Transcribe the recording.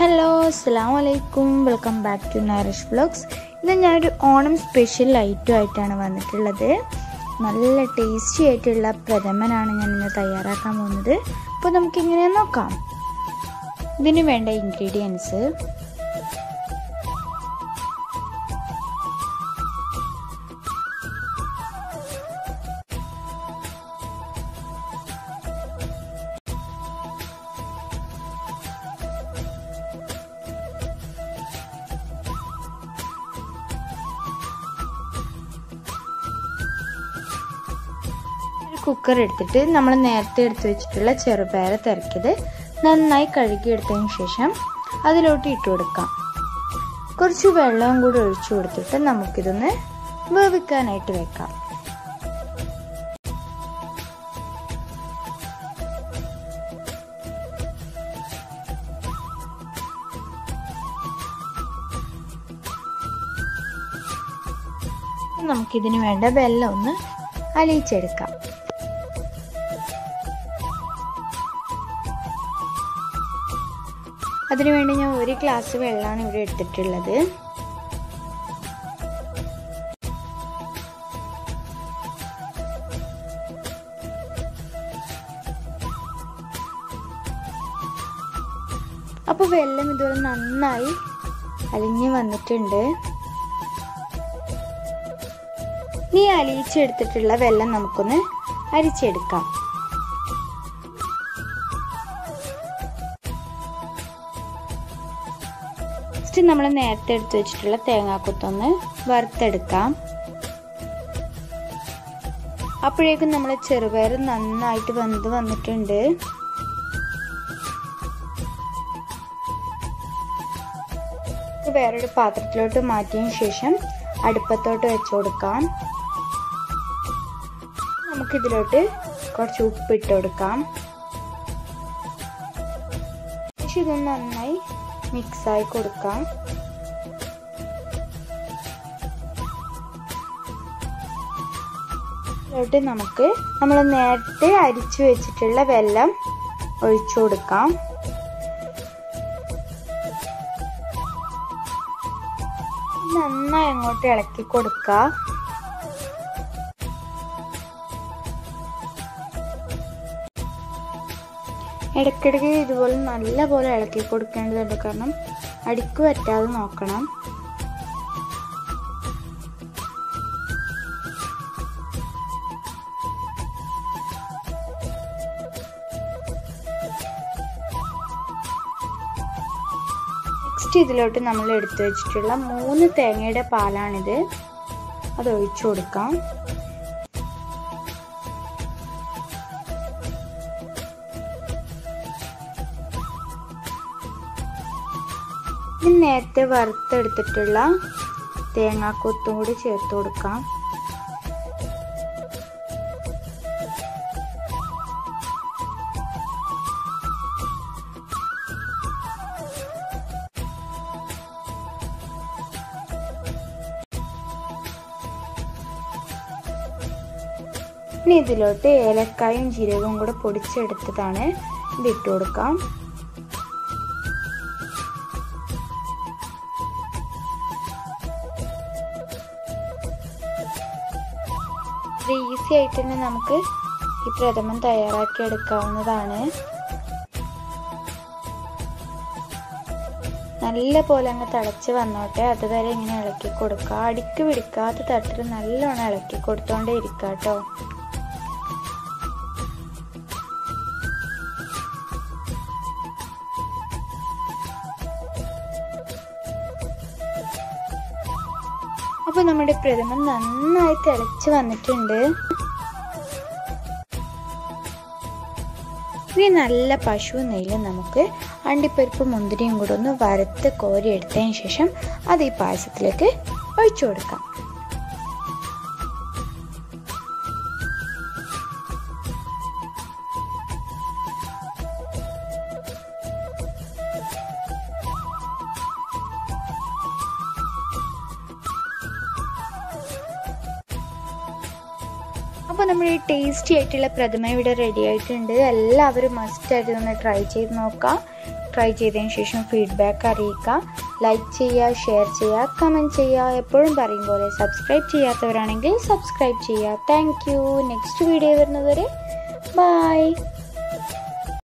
Hello അസ്സലാമു അലൈക്കും welcome back to Nairish vlogs. ഇന്ന് ഞാനൊരു ഓണം സ്പെഷ്യൽ ഐറ്റമായിട്ടാണ് വന്നിട്ടുള്ളത്. നല്ല ടേസ്റ്റി ആയിട്ടുള്ള പ്രഥമനാണ് ഞാൻ ഇന്ന് തയ്യാറാക്കാൻ പോകുന്നത്. അപ്പോൾ നമുക്കിങ്ങനെ നോക്കാം. ഇതിന് വേണ്ട ഇൻഗ്രീഡിയൻസ്: കുക്കർ എടുത്തിട്ട് നമ്മൾ നേരത്തെ എടുത്തു വെച്ചിട്ടുള്ള ചെറുപയർ തിരക്കിയത് നന്നായി കഴുകിയെടുത്തതിന് ശേഷം അതിലോട്ട് ഇട്ട് കൊടുക്കാം. കുറച്ച് വെള്ളവും കൂടി ഒഴിച്ചു കൊടുത്തിട്ട് നമുക്കിതൊന്ന് വേവിക്കാനായിട്ട് വെക്കാം. നമുക്കിതിന് വേണ്ട വെള്ളം ഒന്ന് അലിയിച്ചെടുക്കാം. അതിനുവേണ്ടി ഞാൻ 1 ഗ്ലാസ് വെള്ളമാണ് ഇവിടെ എടുത്തിട്ടുള്ളത്. അപ്പോൾ വെള്ളം ഇതുപോലെ നന്നായി അലിഞ്ഞു വന്നിട്ടുണ്ട്. ഈ അലിയിച്ചെടുത്തിട്ടുള്ള വെള്ളം നമുക്കൊന്ന് അരിച്ചെടുക്കാം. നമ്മൾ നേരത്തെ എടുത്തു വെച്ചിട്ടുള്ള തേങ്ങാക്കൊത്തൊന്ന് വറുത്തെടുക്കാം. അപ്പോഴേക്കും നമ്മൾ ചെറുപയർ നന്നായിട്ട് വെന്ത് വന്നിട്ടുണ്ട്. വേറൊരു പാത്രത്തിലോട്ട് മാറ്റിയതിന് ശേഷം അടുപ്പത്തോട്ട് വെച്ചു കൊടുക്കാം. നമുക്കിതിലോട്ട് കുറച്ച് ഉപ്പിട്ട് കൊടുക്കാം. ഇതൊന്ന് നന്നായി മിക്സായി കൊടുക്കാം. ഇതിലോട്ട് നമുക്ക് നമ്മൾ നേരത്തെ അരിച്ചു വെച്ചിട്ടുള്ള വെള്ളം ഒഴിച്ചു കൊടുക്കാം. നന്നായി അങ്ങോട്ട് ഇളക്കി കൊടുക്കുക. ഇടയ്ക്കിടയ്ക്ക് ഇതുപോലെ നല്ല പോലെ ഇളക്കി കൊടുക്കേണ്ടതുണ്ട്, കാരണം അടിക്ക് പറ്റാതെ നോക്കണം. നെക്സ്റ്റ് ഇതിലോട്ട് നമ്മൾ എടുത്തു വെച്ചിട്ടുള്ള 3 തേങ്ങയുടെ പാലാണിത്. അത് ഒഴിച്ചു കൊടുക്കാം. നേരത്തെ വറുത്തെടുത്തിട്ടുള്ള തേങ്ങാക്കൊത്തും കൂടി ചേർത്ത് കൊടുക്കാം. ഇനി ഇതിലോട്ട് ഏലക്കായും ജീരകവും കൂടെ പൊടിച്ചെടുത്തതാണ് ഇത് ഇട്ട് കൊടുക്കാം. ഈസി ആയിട്ട് തന്നെ നമുക്ക് ഈ പ്രഥമൻ തയ്യാറാക്കി എടുക്കാവുന്നതാണ്. നല്ല പോലെ അങ്ങ് തിളച്ച് വന്നോട്ടെ, അതുവരെ ഇങ്ങനെ ഇളക്കി കൊടുക്കുക. അടിക്ക് പിടിക്കാത്ത തട്ടിൽ നല്ലോണം ഇളക്കി കൊടുത്തോണ്ടേ ഇരിക്കുക കേട്ടോ. അപ്പോൾ നമ്മുടെ പ്രഥമൻ നന്നായി തിളച്ച് വന്നിട്ടുണ്ട്. ഇനി നല്ല പശു നെയ്യിൽ നമുക്ക് അണ്ടിപ്പരിപ്പ് മുന്തിരിയും കൂടെ ഒന്ന് വറുത്ത് കോരി എടുത്തതിന് ശേഷം അത് ഈ പായസത്തിലേക്ക് ഒഴിച്ചു കൊടുക്കാം. അപ്പോൾ നമ്മുടെ ടേസ്റ്റി ആയിട്ടുള്ള പ്രഥമ ഇവിടെ റെഡി ആയിട്ടുണ്ട്. എല്ലാവരും മസ്റ്റായിട്ട് ഒന്ന് ട്രൈ ചെയ്ത് നോക്കാം. ട്രൈ ചെയ്തതിന് ശേഷം ഫീഡ്ബാക്ക് അറിയിക്കുക. ലൈക്ക് ചെയ്യുക, ഷെയർ ചെയ്യുക, കമൻറ്റ് ചെയ്യുക. എപ്പോഴും പറയും പോലെ സബ്സ്ക്രൈബ് ചെയ്യാത്തവരാണെങ്കിൽ സബ്സ്ക്രൈബ് ചെയ്യുക. Thank you. നെക്സ്റ്റ് വീഡിയോ വരുന്നതുവരെ ബൈ.